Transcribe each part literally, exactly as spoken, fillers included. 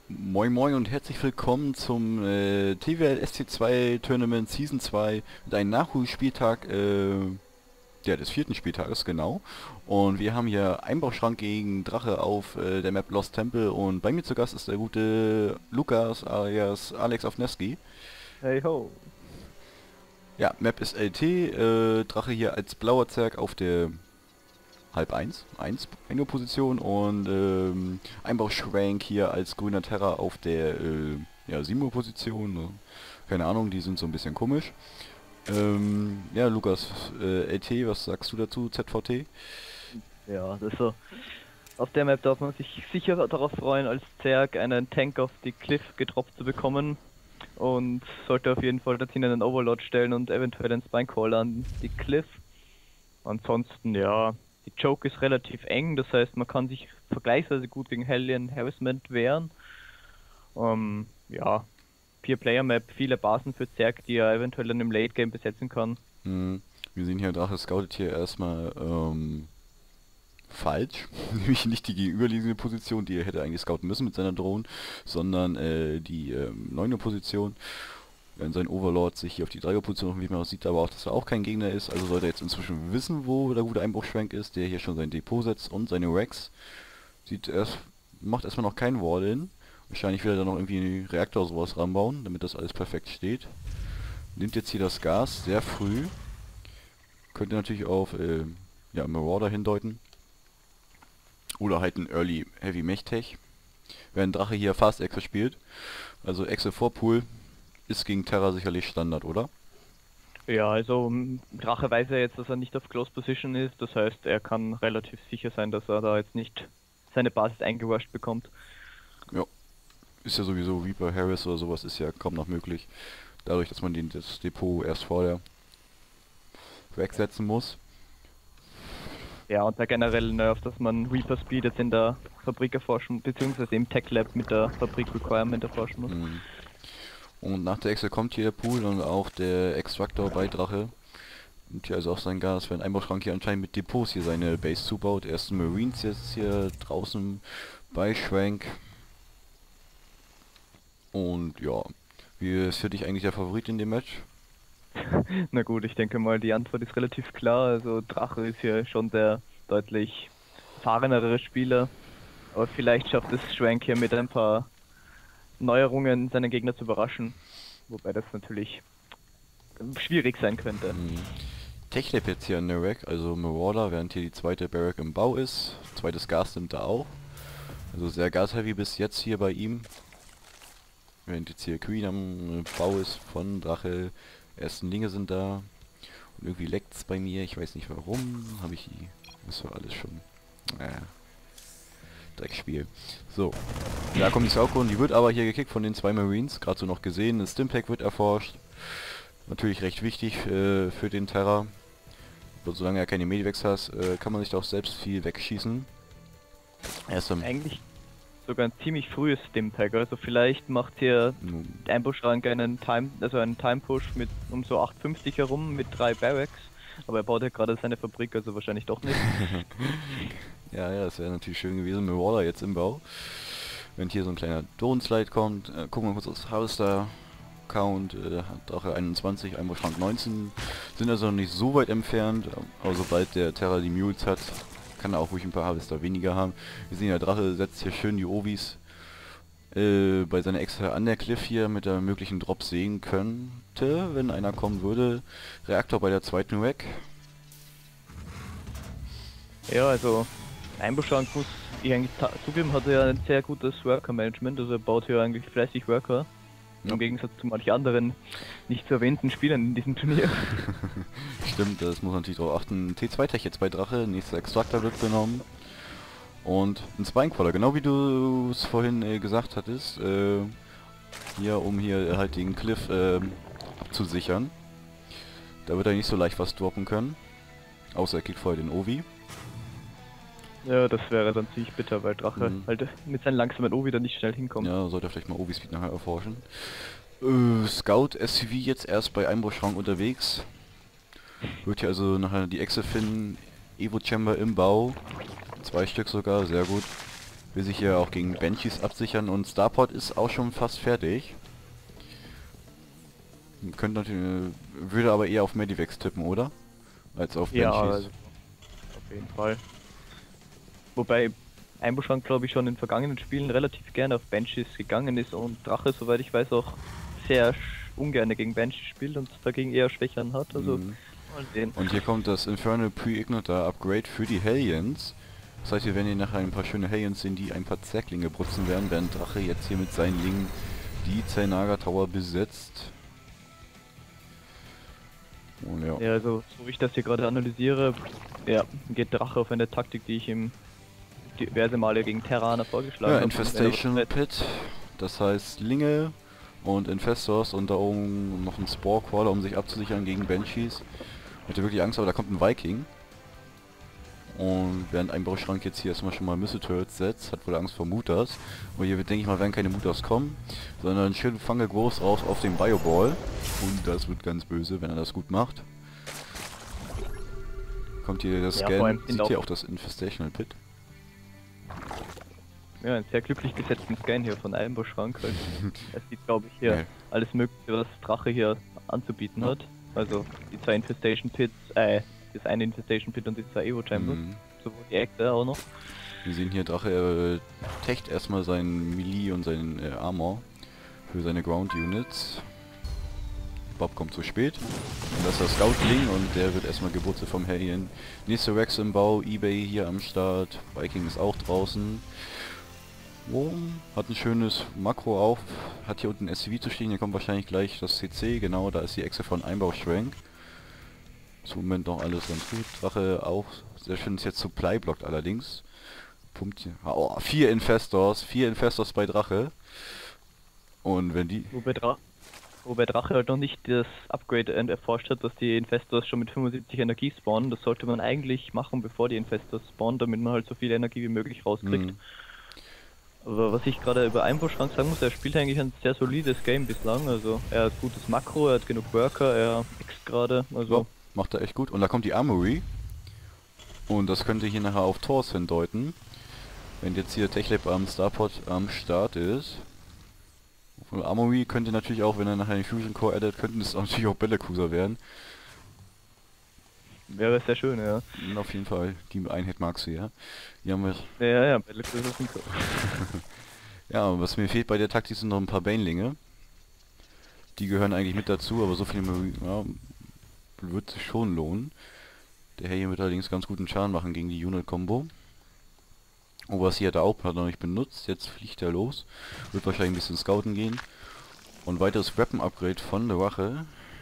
Moin Moin und herzlich willkommen zum äh, T W L S C zwei Tournament Season zwei mit einem Nachholspieltag äh, ja, des vierten Spieltages, genau. Und wir haben hier Einbauschrank gegen Drache auf äh, der Map Lost Temple und bei mir zu Gast ist der gute Lukas alias Alex Aufneski. Hey ho. Ja, Map ist L T, äh, Drache hier als blauer Zwerg auf der halb eins, eins Position und ähm, Einbauschrank hier als grüner Terra auf der äh, ja, sieben Position. Ne? Keine Ahnung, die sind so ein bisschen komisch. Ähm, ja, Lukas, äh, L T, was sagst du dazu, Z V T? Ja, das ist so. Auf der Map darf man sich sicher darauf freuen, als Zerg einen Tank auf die Cliff getroppt zu bekommen. Und sollte auf jeden Fall dazu einen Overlord stellen und eventuell einen Spinecaller an die Cliff. Ansonsten, ja, die Choke ist relativ eng, das heißt, man kann sich vergleichsweise gut gegen Hellion Harassment wehren. Ähm, ja, Vier-Player-Map, viele Basen für Zerg, die er eventuell dann im Late-Game besetzen kann. Hm, wir sehen hier, Drache scoutet hier erstmal ähm, falsch. Nämlich nicht die gegenüberliegende Position, die er hätte eigentlich scouten müssen mit seiner Drohne, sondern äh, die ähm, neunte Position. Wenn sein Overlord sich hier auf die Dreier-Position wie man sieht, aber auch, dass er auch kein Gegner ist. Also sollte er jetzt inzwischen wissen, wo der gute Einbruchschrank ist, der hier schon sein Depot setzt und seine Racks. Sieht erst, macht erstmal noch keinen Wall-In. Wahrscheinlich will er dann noch irgendwie einen Reaktor oder sowas ranbauen, damit das alles perfekt steht. Nimmt jetzt hier das Gas sehr früh. Könnte natürlich auf äh, ja, Marauder hindeuten. Oder halt ein Early Heavy Mech Tech. Während Drache hier Fast Exe spielt. Also Exe vor Pool ist gegen Terra sicherlich Standard, oder? Ja, also m, Drache weiß ja jetzt, dass er nicht auf Close Position ist, das heißt, er kann relativ sicher sein, dass er da jetzt nicht seine Basis eingerusht bekommt. Ja. Ist ja sowieso Reaper Harris oder sowas ist ja kaum noch möglich. Dadurch, dass man den, das Depot erst vorher wegsetzen muss. Ja, und da generell nervt, dass man Reaper Speed jetzt in der Fabrik erforschen, beziehungsweise im Tech Lab mit der Fabrik Requirement erforschen muss. Mhm. Und nach der Exe kommt hier der Pool und auch der Extractor bei Drache. Und hier also auch sein Gas, wenn ein Einbauschrank hier anscheinend mit Depots hier seine Base zubaut. Erst Marines jetzt hier draußen bei Schwank. Und ja, wie ist für dich eigentlich der Favorit in dem Match? Na gut, ich denke mal, die Antwort ist relativ klar. Also Drache ist hier schon der deutlich erfahrenere Spieler. Aber vielleicht schafft es Schwank hier mit ein paar Neuerungen seinen Gegner zu überraschen. Wobei das natürlich schwierig sein könnte. Hm. Techlab jetzt hier an der Rack, also Marauder, während hier die zweite Barrack im Bau ist. Zweites Gas nimmt er auch. Also sehr gas-heavy bis jetzt hier bei ihm. Während jetzt hier Queen am Bau ist von Drache. Ersten Linge sind da. Und irgendwie leckt's bei mir, ich weiß nicht warum. Habe ich die. Das war alles schon. Naja. Dreckspiel. So. Da kommt die Sauko und die wird aber hier gekickt von den zwei Marines. Gerade so noch gesehen. Das Stimpack wird erforscht. Natürlich recht wichtig äh, für den Terra. Aber solange er keine Medivacs hat, äh, kann man sich da auch selbst viel wegschießen. Erst am Eigentlich sogar ein ziemlich frühes Stimpack, also vielleicht macht hier der Einbauschrank einen Time, also einen Time Push mit um so acht fünfzig herum mit drei Barracks, aber er baut ja gerade seine Fabrik, also wahrscheinlich doch nicht. Ja, ja, das wäre natürlich schön gewesen. Marauder jetzt im Bau. Wenn hier so ein kleiner Drone-Slide kommt, äh, gucken wir kurz aufs Harvester Count, äh, Drache einundzwanzig, Einbauschrank neunzehn, sind also noch nicht so weit entfernt, aber sobald der Terra die Mules hat, kann er auch ruhig ein paar Harvester weniger haben. Wir sehen, der Drache setzt hier schön die Ovis äh, bei seiner Exe an der Cliff hier mit der möglichen Drop sehen könnte, wenn einer kommen würde. Reaktor bei der zweiten Rack. Ja, also Einbauschrank muss ich eigentlich zugeben, hat er ja ein sehr gutes Worker-Management, also er baut hier eigentlich fleißig Worker. Ja. Im Gegensatz zu manchen anderen nicht zu erwähnten Spielern in diesem Turnier. Stimmt, das muss man natürlich drauf achten. T zwei Tech jetzt bei Drache, nächster Extractor wird genommen. Und ein Spinecaller, genau wie du es vorhin äh, gesagt hattest. Äh, hier, um hier halt den Cliff äh, abzusichern. Da wird er nicht so leicht was droppen können. Außer er kriegt vorher den Ovi. Ja, das wäre dann ziemlich bitter, weil Drache Mhm. halt mit seinen langsamen Ovi dann nicht schnell hinkommt. Ja, sollte er vielleicht mal Ovi-Speed nachher erforschen. Äh, Scout S C V jetzt erst bei Einbruchschrank unterwegs. Wird hier also nachher die Exe finden. Evo Chamber im Bau. Zwei Stück sogar, sehr gut. will sich hier auch gegen Banshees absichern und Starport ist auch schon fast fertig. Könnte natürlich, würde aber eher auf Medivacs tippen, oder? Als auf Banshees. Ja, also, auf jeden Fall. Wobei Einbuschrank, glaube ich, schon in vergangenen Spielen relativ gerne auf Banshees gegangen ist und Drache, soweit ich weiß, auch sehr ungern gegen Banshees spielt und dagegen eher Schwächern hat. Also Mhm. mal sehen. Und hier kommt das Infernal Pre-Igniter Upgrade für die Hellions. Das heißt, wir werden hier nachher ein paar schöne Hellions sehen, die ein paar Zerglinge brutzen werden, während Drache jetzt hier mit seinen Lingen die Xel'Naga Tower besetzt. Und ja. Ja, also so wie ich das hier gerade analysiere, ja, geht Drache auf eine Taktik, die ich ihm diverse Male gegen Terraner vorgeschlagen Ja, habe. Infestation Pit, das heißt Linge und Infestors und da oben noch ein Spore Crawler, um sich abzusichern gegen Banshees. Hatte wirklich Angst, aber da kommt ein Viking. Und während ein Bauschrank jetzt hier erstmal schon mal Missile Turrets setzt, hat wohl Angst vor Mutas. Und hier denke ich mal, werden keine Mutas kommen, sondern schön fange groß raus auf den Bioball. Und das wird ganz böse, wenn er das gut macht. Kommt hier das Ja, Scan, vor allem sieht auch- hier auch das Infestational Pit. Ja, einen sehr glücklich gesetzten Scan hier von Einbuschrank. Also, er sieht, glaube ich, hier Nee. alles Mögliche, was Drache hier anzubieten Ja. hat. Also die zwei Infestation Pits, äh, das eine Infestation Pit und die zwei Evo Chambers. Mhm. Sowohl die Ecke auch noch. Wir sehen hier Drache äh, techt erstmal seinen Melee und seinen äh, Armor für seine Ground Units. Bob kommt zu spät. Und das ist der Scoutling und der wird erstmal gewurzelt vom Hellion. Nächste Rex im Bau, eBay hier am Start, Viking ist auch draußen. Oh, hat ein schönes Makro auf, hat hier unten ein S C V zu stehen, hier kommt wahrscheinlich gleich das C C, genau, da ist die Echse von Einbauschrank. Zum Moment noch alles ganz gut. Drache auch sehr schön, ist jetzt Supply blockt allerdings. Pumpt hier. Oh, vier Infestors, vier Infestors bei Drache. Und wenn die... Wobei, Dra Wobei Drache halt noch nicht das Upgrade äh, erforscht hat, dass die Infestors schon mit fünfundsiebzig Energie spawnen. Das sollte man eigentlich machen, bevor die Infestors spawnen, damit man halt so viel Energie wie möglich rauskriegt. Mhm. Aber was ich gerade über Einbruchschrank sagen muss, er spielt eigentlich ein sehr solides Game bislang. Also er hat gutes Makro, er hat genug Worker, er X gerade. Also Ja, macht er echt gut. Und da kommt die Armory. Und das könnte hier nachher auf Tors hindeuten. Wenn jetzt hier Techlab am Starport am Start ist. Und Armory könnte natürlich auch, wenn er nachher den Fusion Core addet, könnten es natürlich auch Battlecruiser werden. wäre sehr schön, ja. Und auf jeden Fall, die Einheit magst du ja. Hier haben wir... Ja, ja, Battlecruiser sind cool. Ja, was mir fehlt bei der Taktik sind noch ein paar Banelinge. Die gehören eigentlich mit dazu, aber so viel ja, wird sich schon lohnen. Der Herr hier wird allerdings ganz guten Schaden machen gegen die Unit-Kombo. Oh, was hier hat er auch hat er noch nicht benutzt. Jetzt fliegt er los. Wird wahrscheinlich ein bisschen scouten gehen. Und weiteres Weapon-Upgrade von der Wache.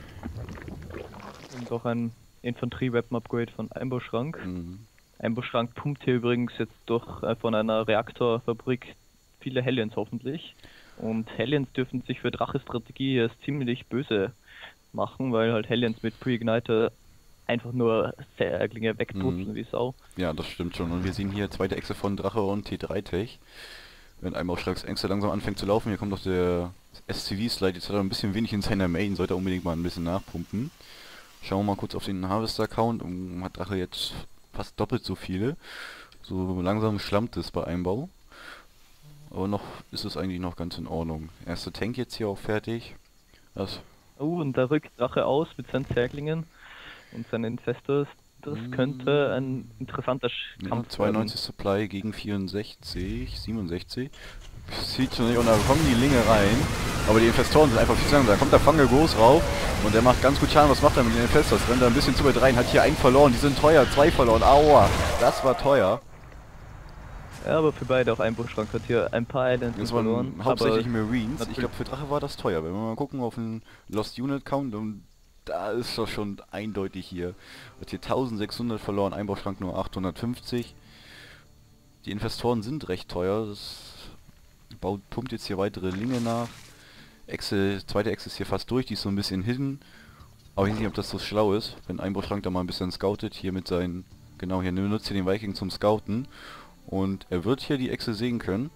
Und auch ein Infanterie-Weapon-Upgrade von Einbauschrank. Mhm. Einbauschrank pumpt hier übrigens jetzt durch äh, von einer Reaktorfabrik viele Hellions hoffentlich. Und Hellions dürfen sich für Drache-Strategie erst ziemlich böse machen, weil halt Hellions mit Pre-Igniter einfach nur Zerglinge wegputzen Mhm. wie Sau. Ja, das stimmt schon. Und wir sehen hier zweite Echse von Drache und T drei Tech. Wenn einmal Schrags Ängste langsam anfängt zu laufen, hier kommt noch der S C V-Slide. Jetzt hat er ein bisschen wenig in seiner Main, sollte er unbedingt mal ein bisschen nachpumpen. Schauen wir mal kurz auf den Harvester-Count. Und hat Drache jetzt fast doppelt so viele. So langsam schlammt es bei Einbau. Aber noch ist es eigentlich noch ganz in Ordnung. Erster Tank jetzt hier auch fertig. Das Oh, und da rückt Drache aus mit seinen Zerglingen und seinen Infestors. Das könnte ein interessanter Sch- ja, Kampf zweiundneunzig Supply gegen vierundsechzig, siebenundsechzig. Sieht schon nicht, und da kommen die Linge rein. Aber die Infestoren sind einfach viel zu langsam. Da kommt der Fange groß rauf und der macht ganz gut Schaden. Was macht er mit den Infestors? Rennt er ein bisschen zu weit rein, hat hier einen verloren. Die sind teuer, zwei verloren. Aua, das war teuer. werden. Ja, aber für beide auch Einbruchschrank hat hier ein paar Islands Das verloren. waren hauptsächlich aber Marines. Ich natürlich- glaube, für Drache war das teuer. Wenn wir mal gucken auf den Lost Unit Count, und da ist doch schon eindeutig hier. Hat hier eintausendsechshundert verloren, Einbauschrank nur achthundertfünfzig. Die Investoren sind recht teuer. Das baut, pumpt jetzt hier weitere Linge nach. Echse, zweite Echse ist hier fast durch, die ist so ein bisschen hidden. Aber ich weiß nicht, ob das so schlau ist, wenn Einbauschrank da mal ein bisschen scoutet, hier mit seinen... Genau, hier benutzt hier den Viking zum Scouten. Und er wird hier die Echse sehen können.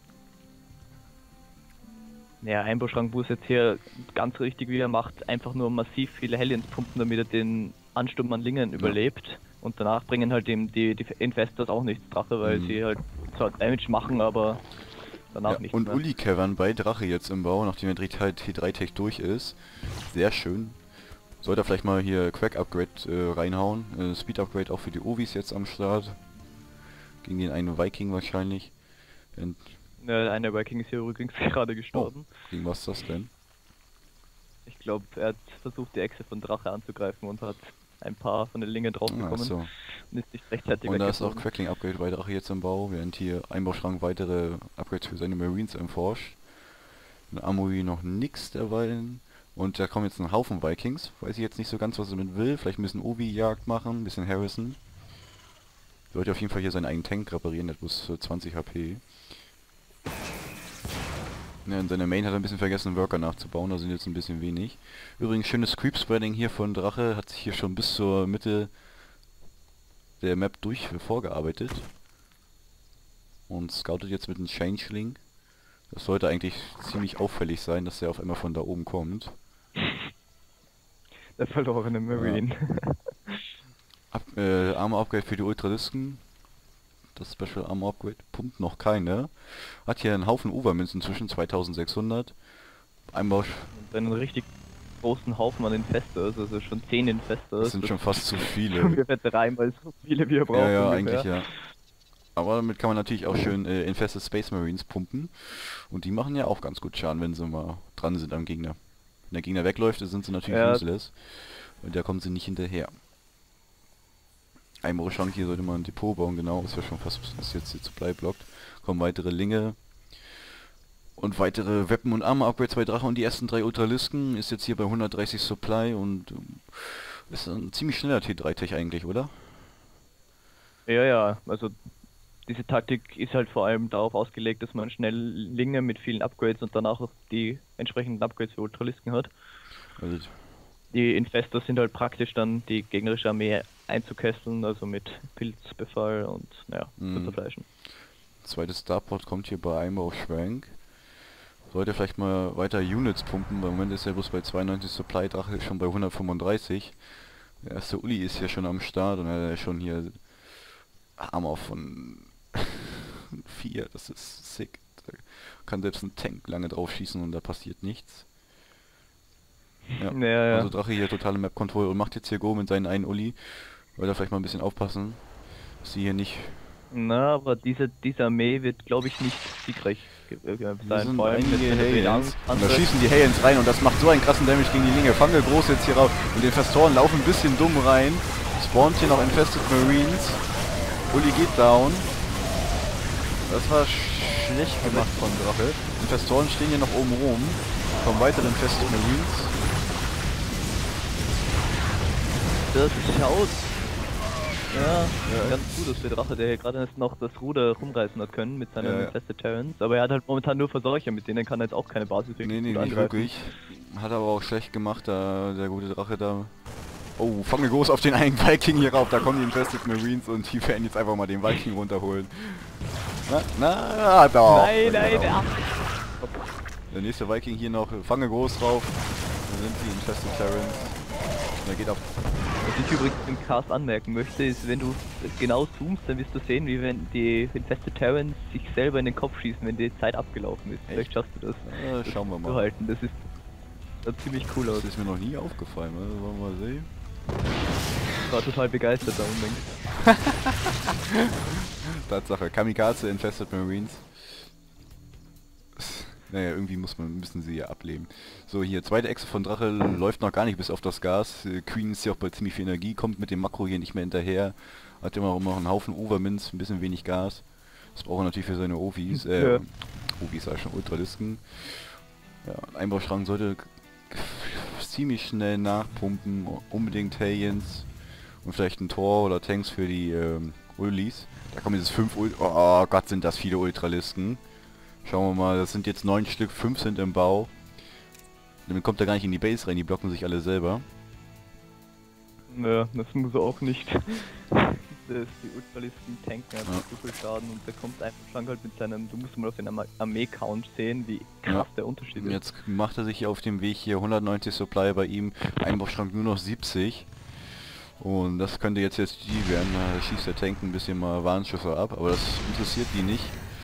Ja, Einbauschrank muss jetzt hier ganz richtig, wie er macht, einfach nur massiv viele Hellions pumpen, damit er den Ansturm an Lingen überlebt. Und danach bringen halt dem die, die Infestors auch nichts Drache, weil Mhm. sie halt zwar Damage machen, aber danach Ja, nicht und mehr. Uli Cavern bei Drache jetzt im Bau, nachdem der T drei Tech durch ist. Sehr schön. Sollte er vielleicht mal hier Quack Upgrade äh, reinhauen. Äh, Speed Upgrade auch für die Ovis jetzt am Start. Gegen den einen Viking wahrscheinlich. Und Ja, einer Viking ist hier übrigens gerade gestorben. oh, gegen was ist das denn? Ich glaube, er hat versucht, die Echse von Drache anzugreifen und hat ein paar von den Lingen drauf Ah, bekommen so. und ist nicht rechtzeitig Und da ist auch weggeflogen. Crackling Upgrade bei Drache jetzt im Bau, während hier Einbauschrank weitere Upgrades für seine Marines erforscht. In Amui noch nix derweilen. Und da kommen jetzt ein Haufen Vikings. Weiß ich jetzt nicht so ganz, was er damit will. Vielleicht ein bisschen Ovi-Jagd machen, ein bisschen Harrison. Sollte auf jeden Fall hier seinen eigenen Tank reparieren, der hat bloß äh, zwanzig H P. Ja, in seiner Main hat er ein bisschen vergessen, Worker nachzubauen, da sind jetzt ein bisschen wenig. Übrigens, schönes Creep-Spreading hier von Drache, hat sich hier schon bis zur Mitte der Map durch vorgearbeitet. Und scoutet jetzt mit einem Changeling. Das sollte eigentlich ziemlich auffällig sein, dass er auf einmal von da oben kommt. Der verlorene Marine. Ab, äh, Armor Upgrade für die Ultralisten. Das Special Armor Upgrade pumpt noch keine. Hat hier einen Haufen Overmünzen zwischen zweitausendsechshundert. Einbau. Und einen richtig großen Haufen an Infestors, also schon zehn Infestors. Das sind schon fast zu viele. Ungefähr dreimal so viele, wie er braucht. Ja, ja, ungefähr. eigentlich ja. Aber damit kann man natürlich auch schön äh, Infested Space Marines pumpen. Und die machen ja auch ganz gut Schaden, wenn sie mal dran sind am Gegner. Wenn der Gegner wegläuft, sind sie natürlich Ja. useless. Und da kommen sie nicht hinterher. Einbauschrank hier sollte man ein Depot bauen, genau, ist ja schon fast, was jetzt hier Supply blockt. Kommen weitere Linge. Und weitere Weapon- und Armor-Upgrades bei Drache und die ersten drei Ultralisten. Ist jetzt hier bei hundertdreißig Supply und ähm, ist ein ziemlich schneller T drei Tech eigentlich, oder? Ja, ja, also diese Taktik ist halt vor allem darauf ausgelegt, dass man schnell Linge mit vielen Upgrades und danach auch die entsprechenden Upgrades für Ultralisten hat. Also, Die Infestors sind halt praktisch dann die gegnerische Armee einzukesseln, also mit Pilzbefall und naja, Mhm. zu zerfleischen. zweites Starport kommt hier bei Einbau Schwank. Sollte vielleicht mal weiter Units pumpen, weil im Moment ist er bloß bei zweiundneunzig Supply, Drache ist schon bei hundertfünfunddreißig. Der erste Uli ist hier schon am Start und er hat schon hier Armor von vier, das ist sick. Da kann selbst ein Tank lange drauf schießen und da passiert nichts. Ja, Ja, ja. also Drache hier totale Map-Control und macht jetzt hier Go mit seinen einen Uli. Weil da vielleicht mal ein bisschen aufpassen, dass sie hier nicht... Na, aber diese, diese Armee wird, glaube ich, nicht siegreich ge- äh, Hier sein. sind Vor allem einige mit den Hayens. Und da Angriff- schießen die Hayens rein und das macht so einen krassen Damage gegen die Linge. Fange groß jetzt hier raus und den Festoren laufen ein bisschen dumm rein. Spawnt hier noch Infested Marines. Uli geht down. Das war schlecht gemacht von Drache. Die Festoren stehen hier noch oben rum. Kommen weitere Infested Marines. Das schaut ja, ganz gut aus für Drache, der hier gerade erst noch das Ruder rumreißen hat können mit seinen Ja, ja. Infested Terrans. Aber er hat halt momentan nur Verseucher, mit denen kann er jetzt auch keine Basis wirklich Nee, nee, gut nicht angreifen. wirklich. Hat aber auch schlecht gemacht, da der gute Drache da. Oh, fange groß auf den einen Viking hier rauf. Da kommen die Infested Marines und die werden jetzt einfach mal den Viking runterholen. Na, na, doch. Nein, nein, ja. Der nächste Viking hier noch, fange groß drauf. Da sind die Infested Terrans. Der geht ab. Was ich übrigens im Cast anmerken möchte, ist, wenn du genau zoomst, dann wirst du sehen, wie wenn die Infested Terrans sich selber in den Kopf schießen, wenn die Zeit abgelaufen ist. Vielleicht schaffst du das. Äh, schauen wir Zu mal. halten. Das ist sah ziemlich cool aus. Das ist mir noch nie aufgefallen, ne? Wollen wir mal sehen. Ich war total begeistert da unbedingt. Tatsache, Kamikaze Infested Marines. Naja, irgendwie muss man, müssen sie ja ableben. So, hier, zweite Echse von Drache läuft noch gar nicht bis auf das Gas. Äh, Queen ist ja auch bei ziemlich viel Energie, kommt mit dem Makro hier nicht mehr hinterher. Hat immer auch noch einen Haufen Overminz, ein bisschen wenig Gas. Das braucht er natürlich für seine Ovis. Äh, Ja. Ovis sei schon Ultralisten. Ja, ein Einbauschrank sollte ziemlich schnell nachpumpen. Unbedingt Hayens. Und vielleicht ein Tor oder Tanks für die ähm, Ulis. Da kommen jetzt fünf Ul Oh Gott, sind das viele Ultralisten. Schauen wir mal, das sind jetzt neun Stück, fünf sind im Bau. Damit kommt er gar nicht in die Base rein, die blocken sich alle selber. Ja, das muss er auch nicht. Das, die Ultralisten tanken einfach Ja. so viel Schaden und der kommt einfach Schrank halt mit seinem, du musst mal auf den Arme- Armee-Count sehen, wie krass Ja. der Unterschied ist. Jetzt macht er sich hier auf dem Weg hier hundertneunzig Supply bei ihm, Einbauschrank nur noch siebzig. Und das könnte jetzt jetzt die werden, da schießt der Tank ein bisschen mal Warnschüsse ab, aber das interessiert die nicht.